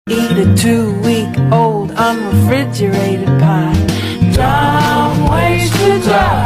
Eat a 2-week-old unrefrigerated pie. Dumb ways to die.